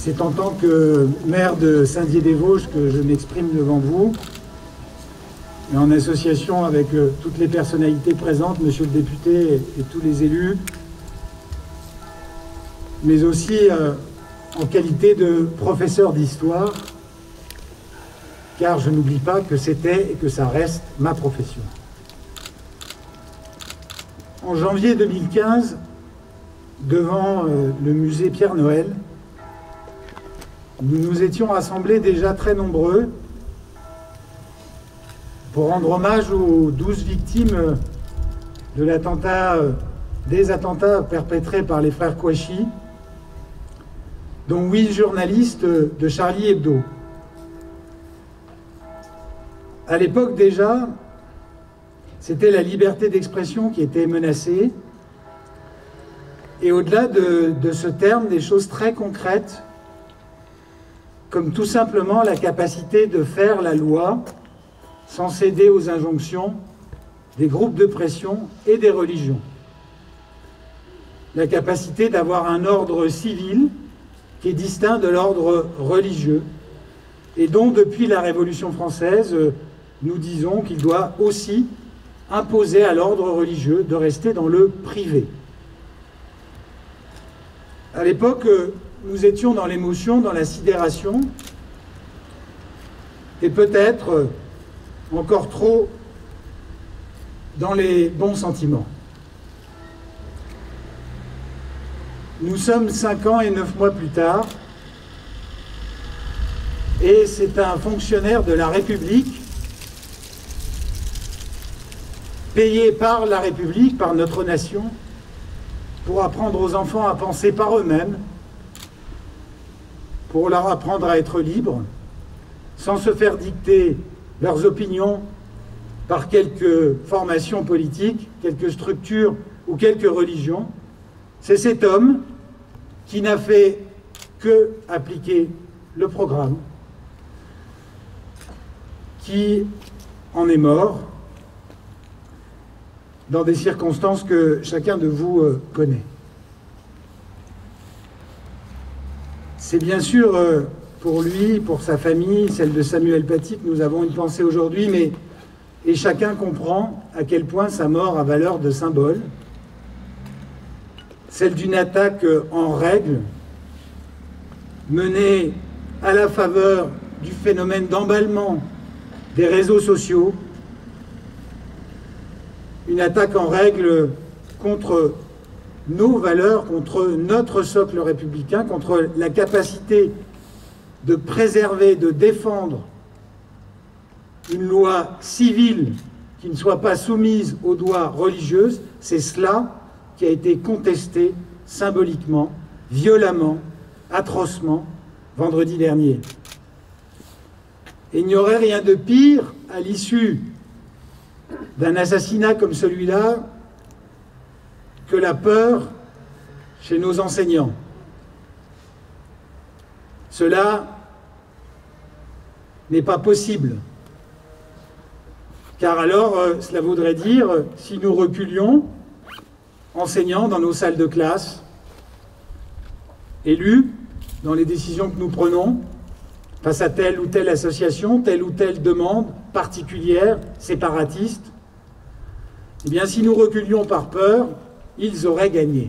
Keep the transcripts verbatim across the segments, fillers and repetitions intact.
C'est en tant que maire de Saint-Dié-des-Vosges que je m'exprime devant vous, et en association avec euh, toutes les personnalités présentes, monsieur le député et, et tous les élus, mais aussi euh, en qualité de professeur d'histoire, car je n'oublie pas que c'était et que ça reste ma profession. En janvier deux mille quinze, devant euh, le musée Pierre-Noël, nous nous étions rassemblés déjà très nombreux pour rendre hommage aux douze victimes de l'attentat, des attentats perpétrés par les frères Kouachi, dont huit journalistes de Charlie Hebdo. À l'époque déjà, c'était la liberté d'expression qui était menacée, et au-delà de, de ce terme, des choses très concrètes, comme tout simplement la capacité de faire la loi sans céder aux injonctions des groupes de pression et des religions. La capacité d'avoir un ordre civil qui est distinct de l'ordre religieux et dont, depuis la Révolution française, nous disons qu'il doit aussi imposer à l'ordre religieux de rester dans le privé. À l'époque, nous étions dans l'émotion, dans la sidération, et peut-être encore trop dans les bons sentiments. Nous sommes cinq ans et neuf mois plus tard, et c'est un fonctionnaire de la République, payé par la République, par notre nation, pour apprendre aux enfants à penser par eux-mêmes, pour leur apprendre à être libres, sans se faire dicter leurs opinions par quelques formations politiques, quelques structures ou quelques religions. C'est cet homme qui n'a fait que appliquer le programme, qui en est mort dans des circonstances que chacun de vous euh, connaît. C'est bien sûr euh, pour lui, pour sa famille, celle de Samuel Paty, que nous avons une pensée aujourd'hui, mais et chacun comprend à quel point sa mort a valeur de symbole, celle d'une attaque en règle, menée à la faveur du phénomène d'emballement des réseaux sociaux, une attaque en règle contre nos valeurs, contre notre socle républicain, contre la capacité de préserver, de défendre une loi civile qui ne soit pas soumise aux lois religieuses. C'est cela qui a été contesté symboliquement, violemment, atrocement, vendredi dernier. Et il n'y aurait rien de pire à l'issue d'un assassinat comme celui-là que la peur chez nos enseignants. Cela n'est pas possible, car alors euh, cela voudrait dire, si nous reculions, enseignants dans nos salles de classe, élus dans les décisions que nous prenons, face à telle ou telle association, telle ou telle demande particulière, séparatiste, eh bien si nous reculions par peur, ils auraient gagné.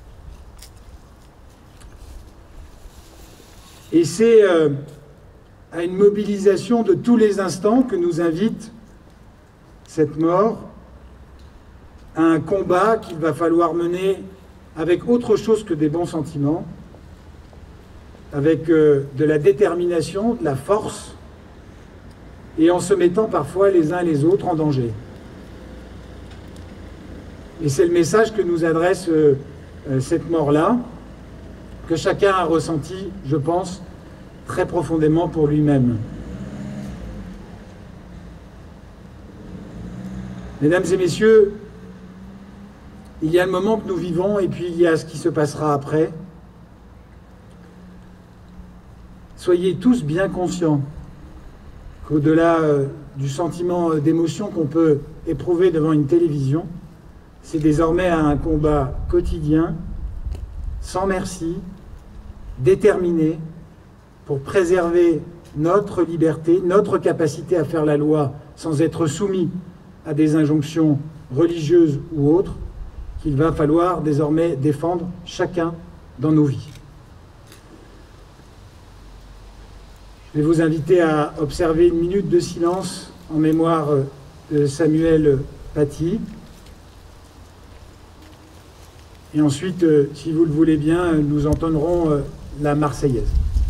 Et c'est euh, à une mobilisation de tous les instants que nous invite cette mort, à un combat qu'il va falloir mener avec autre chose que des bons sentiments, avec euh, de la détermination, de la force, et en se mettant parfois les uns et les autres en danger. Et c'est le message que nous adresse euh, euh, cette mort-là, que chacun a ressenti, je pense, très profondément pour lui-même. Mesdames et messieurs, il y a le moment que nous vivons et puis il y a ce qui se passera après. Soyez tous bien conscients qu'au-delà euh, du sentiment euh, d'émotion qu'on peut éprouver devant une télévision, c'est désormais un combat quotidien, sans merci, déterminé, pour préserver notre liberté, notre capacité à faire la loi sans être soumis à des injonctions religieuses ou autres, qu'il va falloir désormais défendre chacun dans nos vies. Je vais vous inviter à observer une minute de silence en mémoire de Samuel Paty. Et ensuite, si vous le voulez bien, nous entendrons la Marseillaise.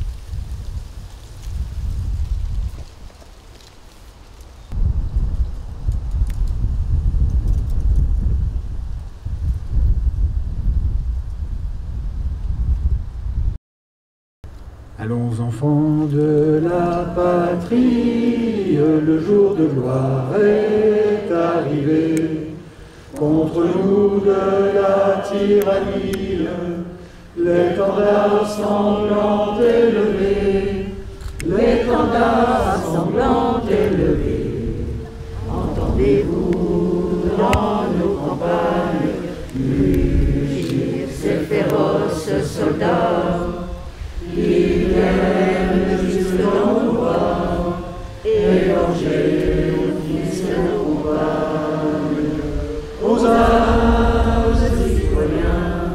Allons enfants de la patrie, le jour de gloire est arrivé. Contre nous de la tyrannie, l'étendard sanglant élevé, l'étendard sanglant élevé. Entendez-vous dans nos campagnes mugir ces féroces soldats? Ils viennent juste dans nos bras, égorger nos fils de nos compagnes. Aux âges citoyens,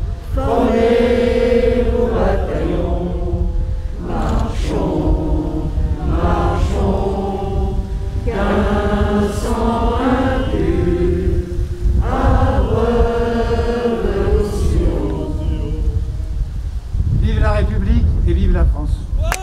formez vos bataillons, marchons, marchons, qu'un sang impur abreuve nos sillons. Vive la République et vive la France.